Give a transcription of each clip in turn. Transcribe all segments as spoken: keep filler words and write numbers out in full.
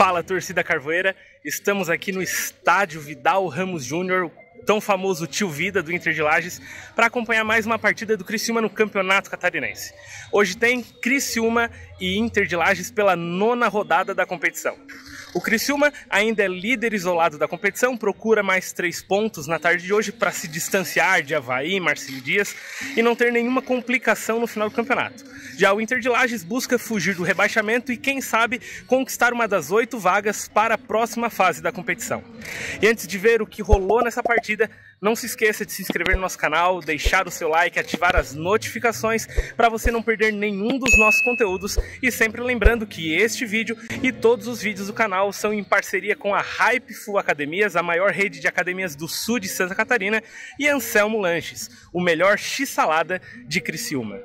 Fala, torcida carvoeira, estamos aqui no estádio Vidal Ramos Júnior, tão famoso tio Vida do Inter de Lages, para acompanhar mais uma partida do Criciúma no Campeonato Catarinense. Hoje tem Criciúma e Inter de Lages pela nona rodada da competição. O Criciúma ainda é líder isolado da competição, procura mais três pontos na tarde de hoje para se distanciar de Avaí, Marcílio Dias e não ter nenhuma complicação no final do campeonato. Já o Inter de Lages busca fugir do rebaixamento e, quem sabe, conquistar uma das oito vagas para a próxima fase da competição. E antes de ver o que rolou nessa partida, não se esqueça de se inscrever no nosso canal, deixar o seu like, ativar as notificações para você não perder nenhum dos nossos conteúdos. E sempre lembrando que este vídeo e todos os vídeos do canal são em parceria com a Hypeful Academias, a maior rede de academias do sul de Santa Catarina, e Anselmo Lanches, o melhor x-salada de Criciúma.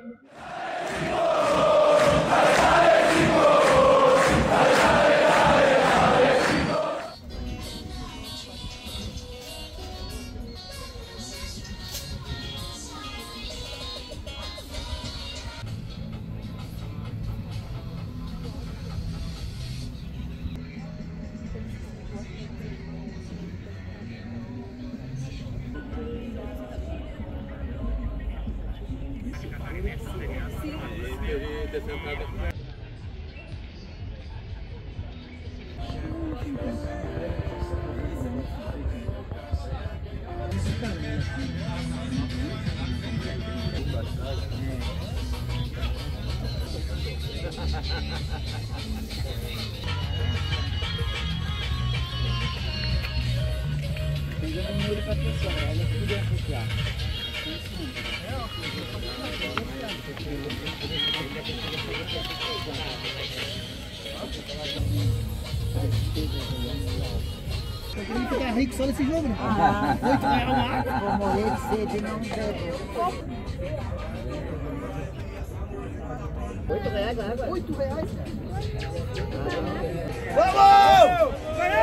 Eu queria ficar rico só nesse jogo, né? Ah, oito reais uma vou morrer de sede, não bebo. Oito reais a água? Oito reais? Vamos!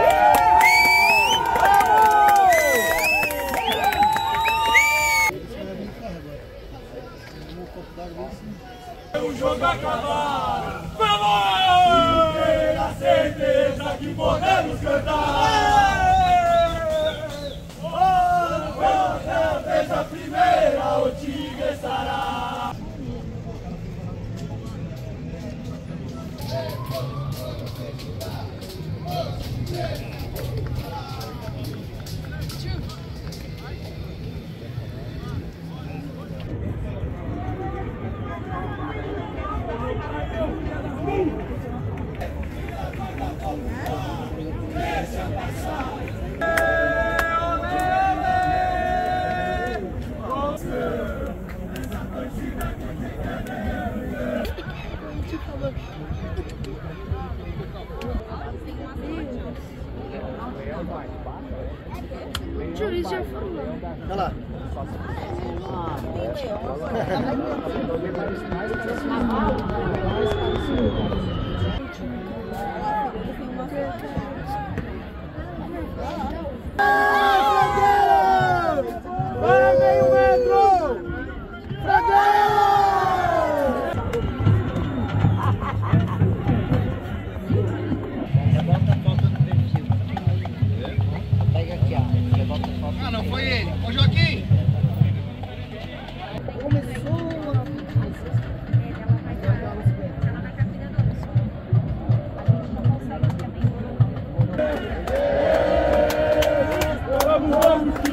O jogo acabar, vamos! Ter a certeza que podemos cantar. Oh, quando vez a primeira, o Tigre estará. O juiz já falou. Olha lá. Para meio metro! Rebota a foto no perfil. Pega aqui, ó. Rebota a foto. Ah, não foi ele. Ô, Joaquim! Começou Vamos, vamos,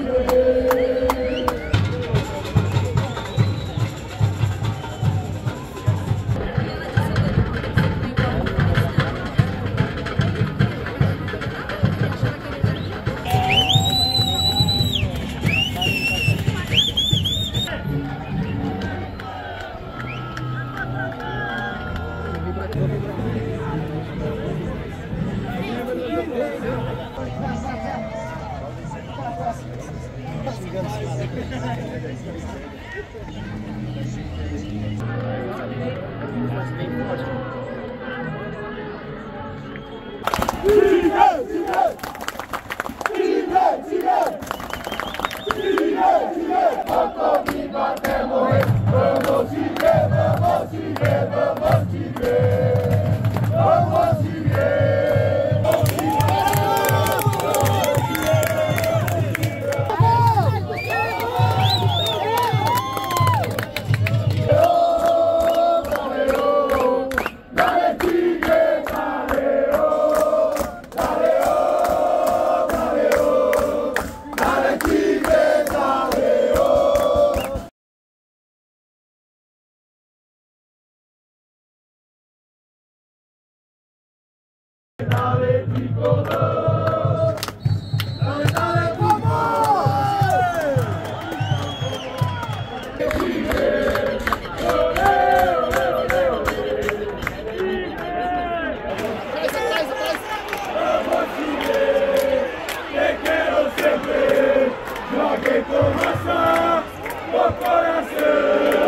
vamos viver até morrer. Vamos viver, vamos viver, vamos viver. Vamos viver. Quem com maçã no coração.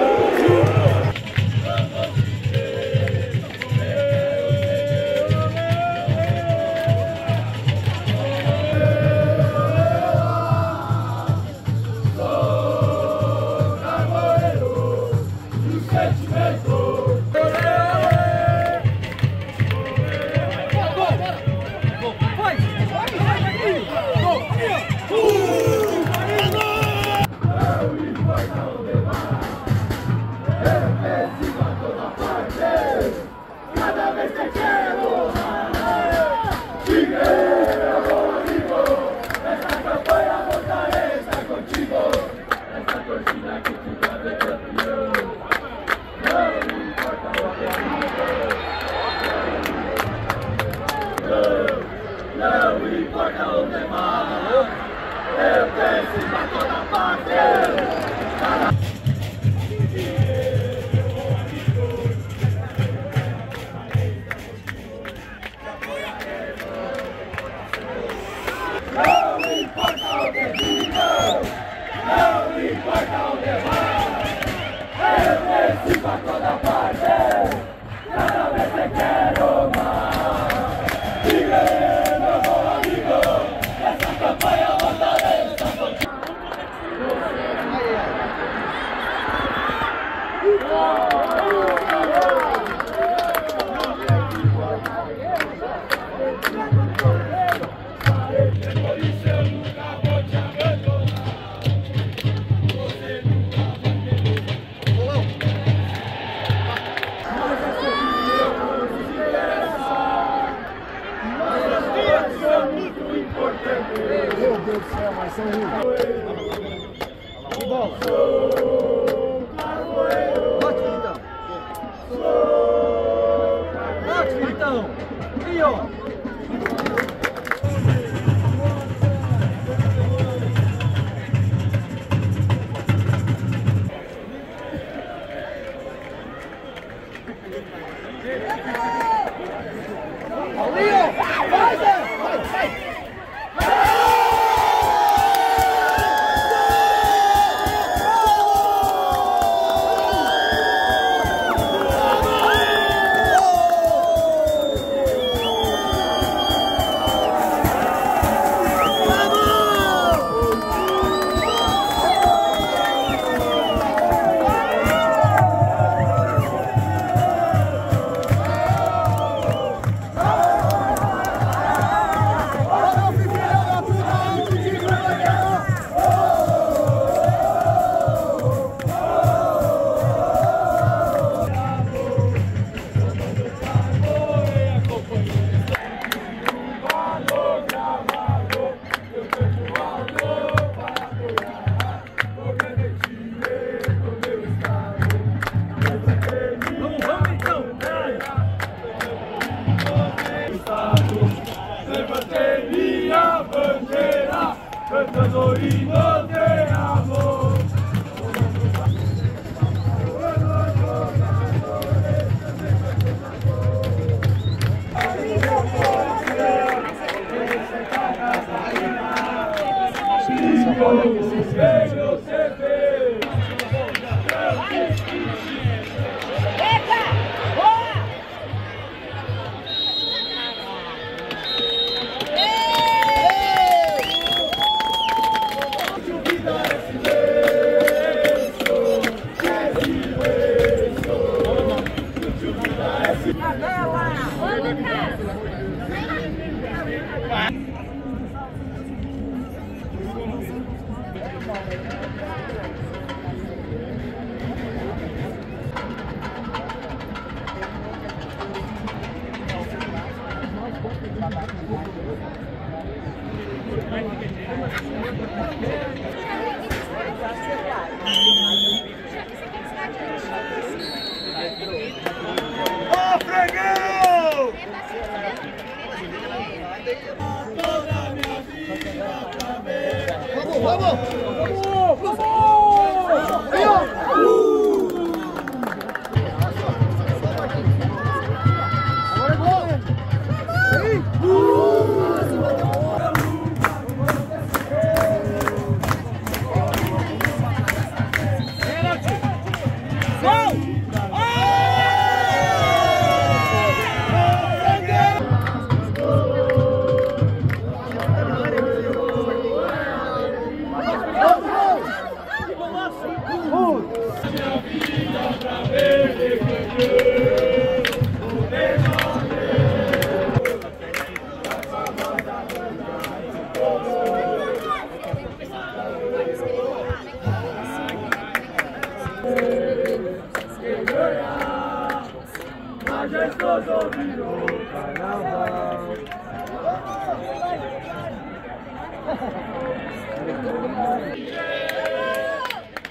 Cantando himnos de amor. Ô, freguês! Toda a minha vida também. Vamos, vamos! Vamos! Vamos! Vem, ó!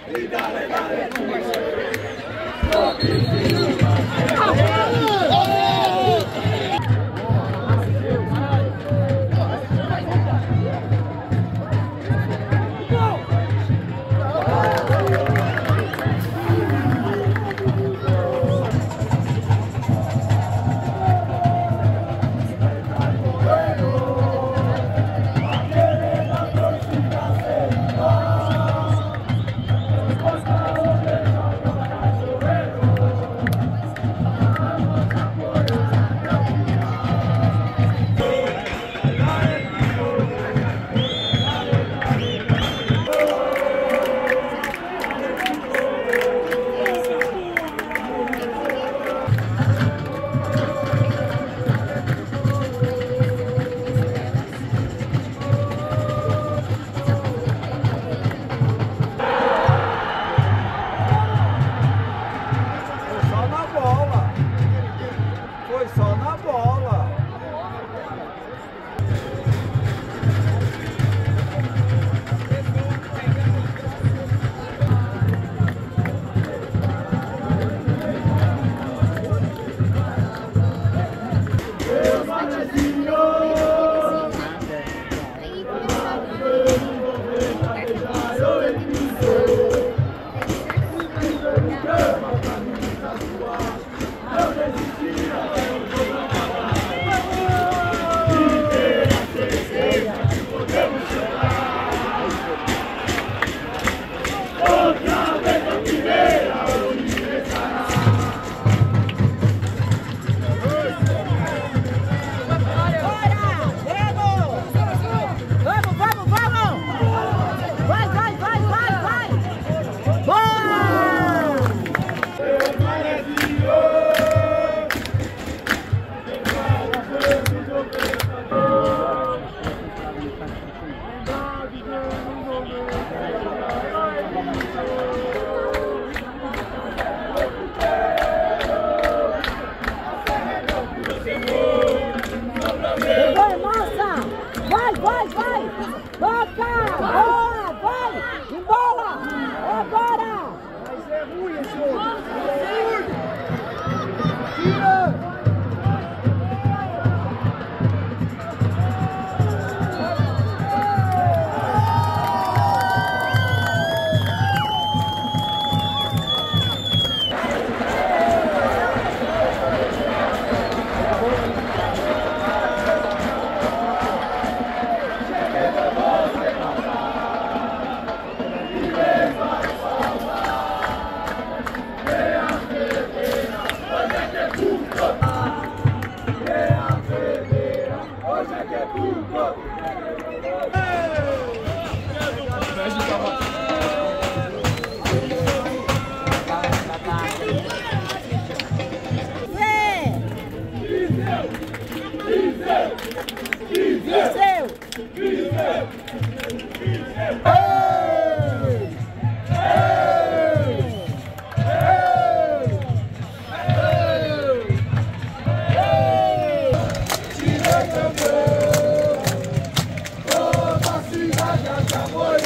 Toda a cidade acabou.